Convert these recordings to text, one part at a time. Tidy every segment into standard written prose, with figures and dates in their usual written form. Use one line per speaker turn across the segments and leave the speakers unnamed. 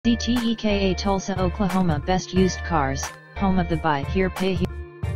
DTEKA Tulsa, Oklahoma. Best used cars, home of the buy here pay here.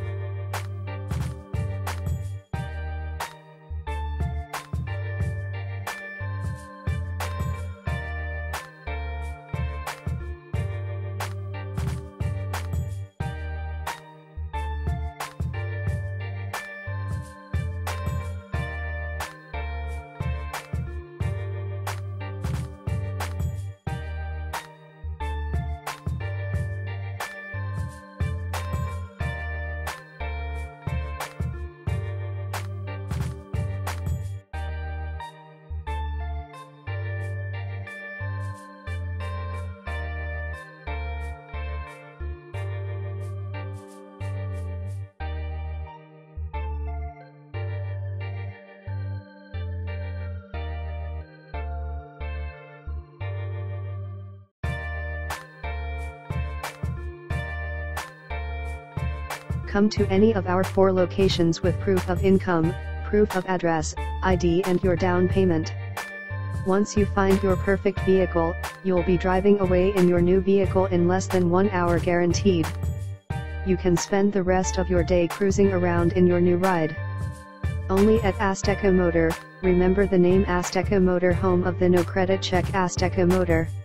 Come to any of our 4 locations with proof of income, proof of address, ID and your down payment. Once you find your perfect vehicle, you'll be driving away in your new vehicle in less than 1 hour guaranteed. You can spend the rest of your day cruising around in your new ride. Only at Azteca Motor. Remember the name Azteca Motor, home of the no credit check. Azteca Motor.